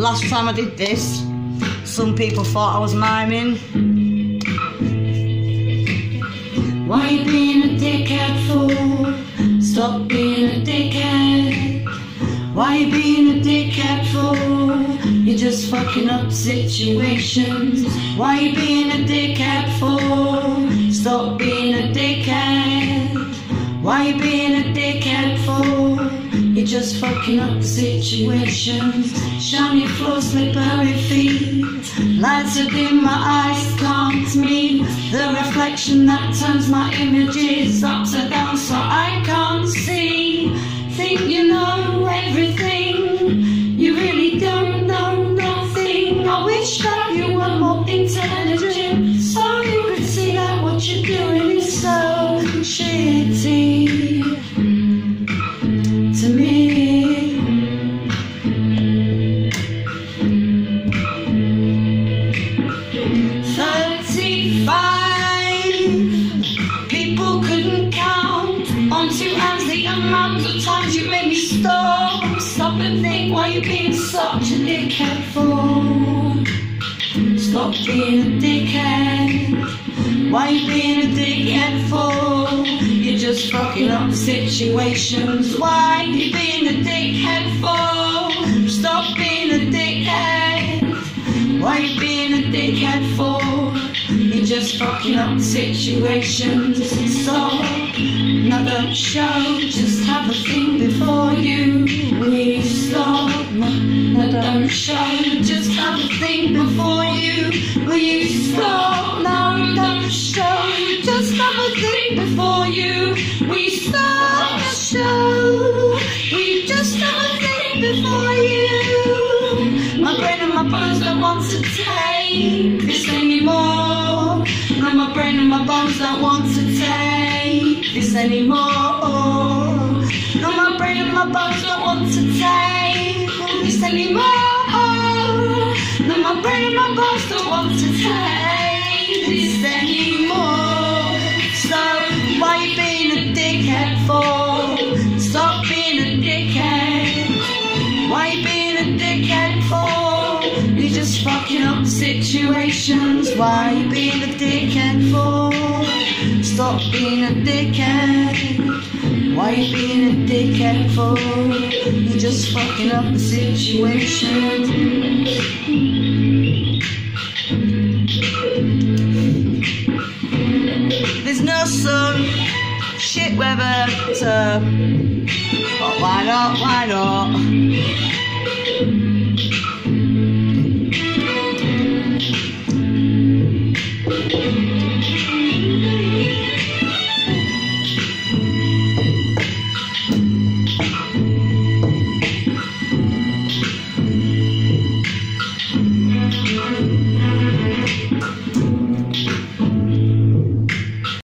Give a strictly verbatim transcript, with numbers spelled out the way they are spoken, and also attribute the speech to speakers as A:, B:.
A: last time I did this, some people thought I was miming. Why you being a dickhead for? Stop being a dickhead. Why you being a dickhead for? You're just fucking up situations. Why you being a dickhead for? Stop being a dickhead. Why you being a dickhead for? You're just fucking up the situations. Shiny floor, slippery feet. Lights are dim, my eyes can't meet the reflection that turns my images upside down so I can't see. Think you know everything, you really don't know nothing. I wish that you were more intelligent, so you could see that what you're doing is so shitty to me. Thirty-five people couldn't count on two hands the amount of times you made me stop, stop and think why you being such a dickhead for. Stop being a dickhead. Why you being a dickhead for? You're just fucking up the situations. Why you being a dickhead for? Stop being a dickhead. Why you being a dickhead for? You're just fucking up the situations. Stop, now don't show, just have a think before you we stop. Now don't show, just have a think before you we stop. Now don't show, just have a think before you we stop the show. We just have a think before you. My brain and my bones don't want to take this anymore. No, my brain and my bones don't want to take this anymore. No, my brain and my bones don't want to take this anymore. No, my brain and my bones don't want to take this anymore. So, why you being a dickhead for? Stop being a dickhead. Why you being a dickhead for? You're just fucking up situations. Why you being a dickhead for? Stop being a dickhead. Why you being a dickhead for? You're just fucking up the situation. There's no sun, shit weather to